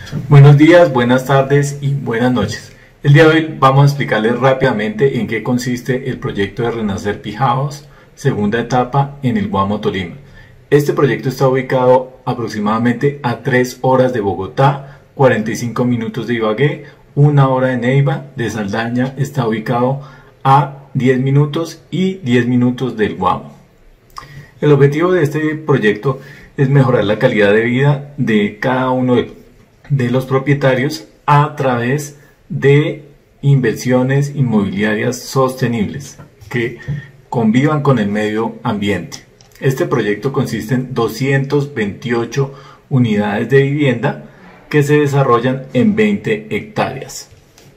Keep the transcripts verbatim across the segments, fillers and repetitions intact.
Buenos días, buenas tardes y buenas noches. El día de hoy vamos a explicarles rápidamente en qué consiste el proyecto de Renacer Pijaos, segunda etapa en el Guamo, Tolima. Este proyecto está ubicado aproximadamente a tres horas de Bogotá, cuarenta y cinco minutos de Ibagué, una hora de Neiva. De Saldaña está ubicado a diez minutos y diez minutos del Guamo. El objetivo de este proyecto es mejorar la calidad de vida de cada uno de los propietarios a través de inversiones inmobiliarias sostenibles que convivan con el medio ambiente. Este proyecto consiste en doscientas veintiocho unidades de vivienda que se desarrollan en veinte hectáreas.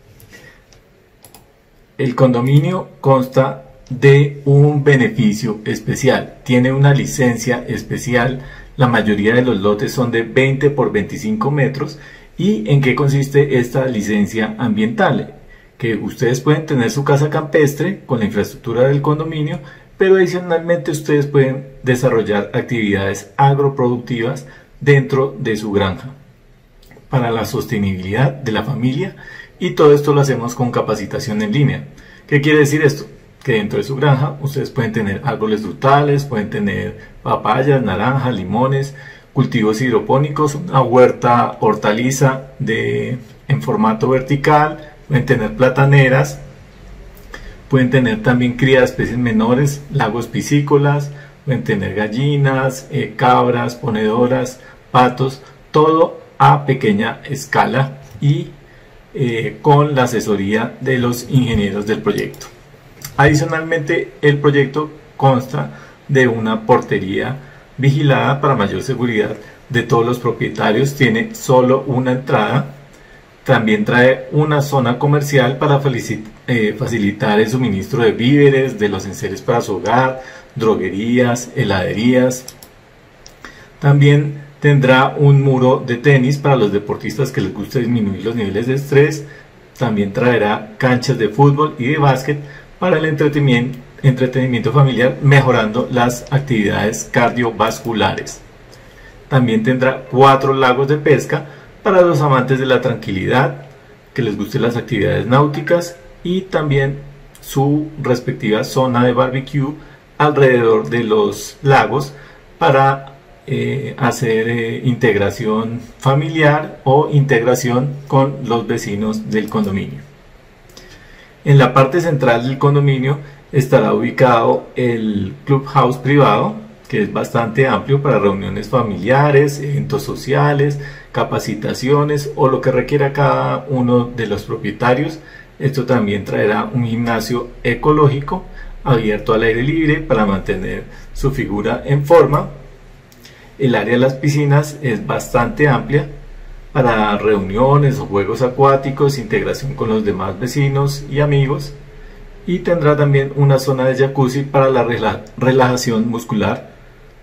El condominio consta de un beneficio especial, tiene una licencia especial. La mayoría de los lotes son de veinte por veinticinco metros. ¿Y en qué consiste esta licencia ambiental? Que ustedes pueden tener su casa campestre con la infraestructura del condominio, pero adicionalmente ustedes pueden desarrollar actividades agroproductivas dentro de su granja para la sostenibilidad de la familia, y todo esto lo hacemos con capacitación en línea. ¿Qué quiere decir esto? Que dentro de su granja ustedes pueden tener árboles frutales, pueden tener papayas, naranjas, limones, cultivos hidropónicos, una huerta hortaliza de, en formato vertical, pueden tener plataneras, pueden tener también cría de especies menores, lagos piscícolas, pueden tener gallinas, eh, cabras, ponedoras, patos, todo a pequeña escala y eh, con la asesoría de los ingenieros del proyecto. Adicionalmente, el proyecto consta de una portería vigilada para mayor seguridad de todos los propietarios. Tiene solo una entrada. También trae una zona comercial para eh, facilitar el suministro de víveres, de los enseres para su hogar, droguerías, heladerías. También tendrá un muro de tenis para los deportistas que les gusta disminuir los niveles de estrés. También traerá canchas de fútbol y de básquet para el entretenimiento, entretenimiento familiar, mejorando las actividades cardiovasculares. También tendrá cuatro lagos de pesca para los amantes de la tranquilidad, que les gusten las actividades náuticas, y también su respectiva zona de barbecue alrededor de los lagos para eh, hacer eh, integración familiar o integración con los vecinos del condominio. En la parte central del condominio estará ubicado el clubhouse privado, que es bastante amplio para reuniones familiares, eventos sociales, capacitaciones o lo que requiera cada uno de los propietarios. Esto también traerá un gimnasio ecológico abierto al aire libre para mantener su figura en forma. El área de las piscinas es bastante amplia para reuniones o juegos acuáticos, integración con los demás vecinos y amigos, y tendrá también una zona de jacuzzi para la relajación muscular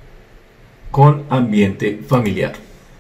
con ambiente familiar.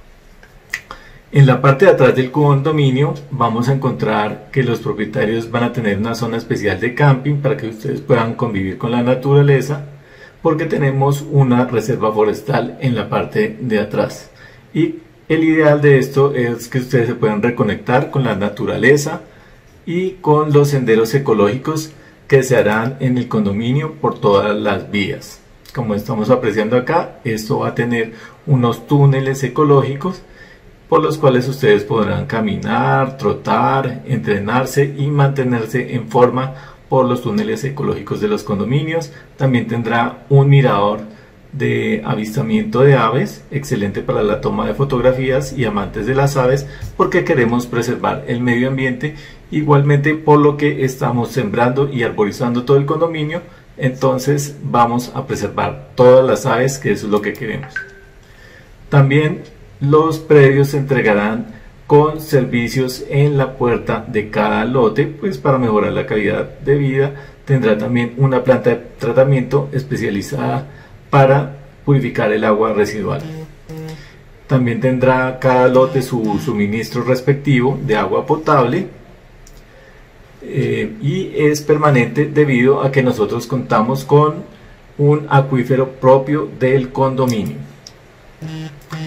En la parte de atrás del condominio vamos a encontrar que los propietarios van a tener una zona especial de camping para que ustedes puedan convivir con la naturaleza, porque tenemos una reserva forestal en la parte de atrás, y el ideal de esto es que ustedes se puedan reconectar con la naturaleza y con los senderos ecológicos que se harán en el condominio por todas las vías. Como estamos apreciando acá, esto va a tener unos túneles ecológicos por los cuales ustedes podrán caminar, trotar, entrenarse y mantenerse en forma por los túneles ecológicos de los condominios. También tendrá un mirador de avistamiento de aves, excelente para la toma de fotografías y amantes de las aves, porque queremos preservar el medio ambiente, igualmente por lo que estamos sembrando y arborizando todo el condominio. Entonces vamos a preservar todas las aves, que eso es lo que queremos. También los predios se entregarán con servicios en la puerta de cada lote, pues para mejorar la calidad de vida. Tendrá también una planta de tratamiento especializada para purificar el agua residual. También tendrá cada lote su suministro respectivo de agua potable, eh, y es permanente debido a que nosotros contamos con un acuífero propio del condominio.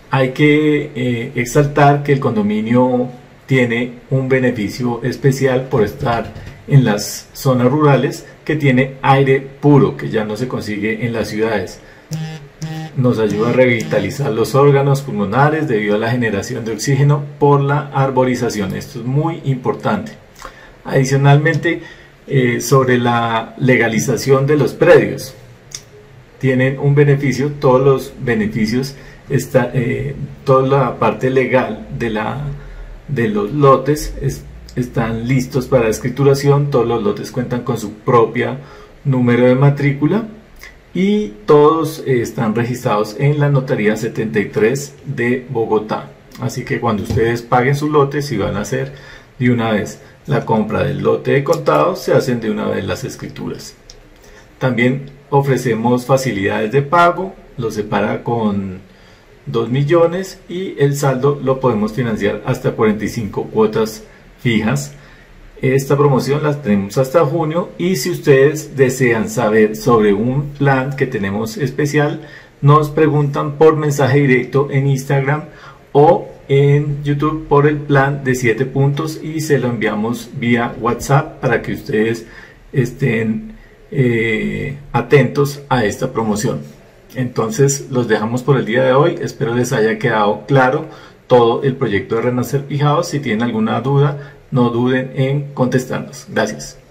hay que eh, exaltar que el condominio tiene un beneficio especial por estar en las zonas rurales, que tiene aire puro, que ya no se consigue en las ciudades. Nos ayuda a revitalizar los órganos pulmonares debido a la generación de oxígeno por la arborización. Esto es muy importante. Adicionalmente, eh, sobre la legalización de los predios, tienen un beneficio, todos los beneficios, está, eh, toda la parte legal de, la, de los lotes es, están listos para escrituración. Todos los lotes cuentan con su propia número de matrícula y todos eh, están registrados en la Notaría setenta y tres de Bogotá. Así que cuando ustedes paguen su lote, si van a hacer de una vez la compra del lote de contado, se hacen de una vez las escrituras. También ofrecemos facilidades de pago, lo separa con dos millones y el saldo lo podemos financiar hasta cuarenta y cinco cuotas fijas. Esta promoción la tenemos hasta junio, y si ustedes desean saber sobre un plan que tenemos especial, nos preguntan por mensaje directo en Instagram o en YouTube por el plan de siete puntos y se lo enviamos vía WhatsApp para que ustedes estén eh, atentos a esta promoción. Entonces los dejamos por el día de hoy. Espero les haya quedado claro todo el proyecto de Renacer Fijados. Si tienen alguna duda, no duden en contestarnos. Gracias.